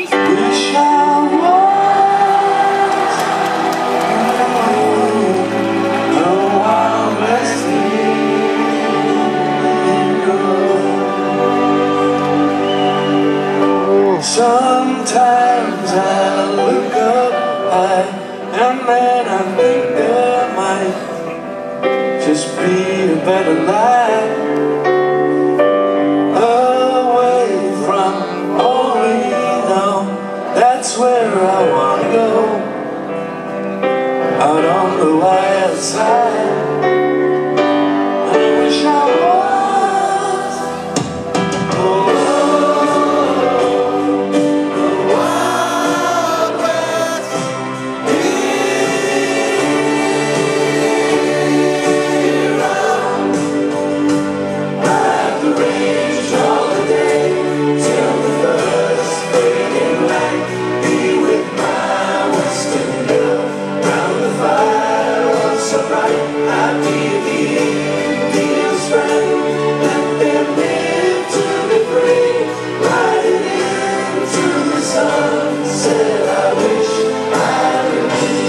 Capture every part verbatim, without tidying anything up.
Wish I was the wild west eagle. Sometimes I look up high and then I think there might just be a better life. That's where I wanna go, out on the wild side. And I wish I was oh, the wild west hero. Ride the range all the day till the first fading light. I'd be the Indian's friend, let them live to be free, riding into the sunset. I wish I could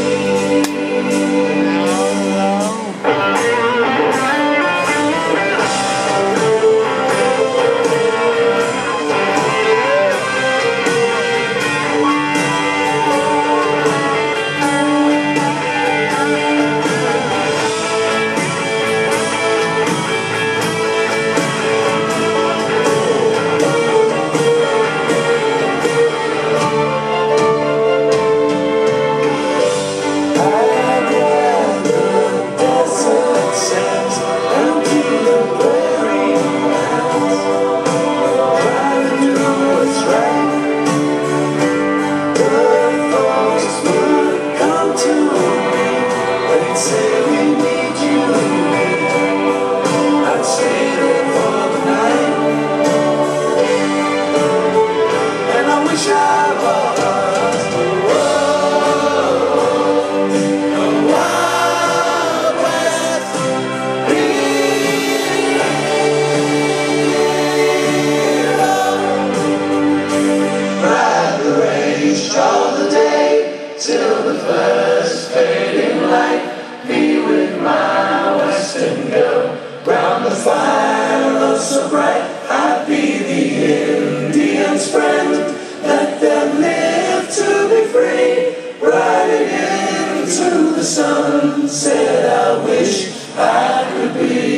all the day till the first fading light. Be with my western girl round the fire oh so bright. I'd be the Indian's friend, let them live to be free, riding into the sunset. I wish I could be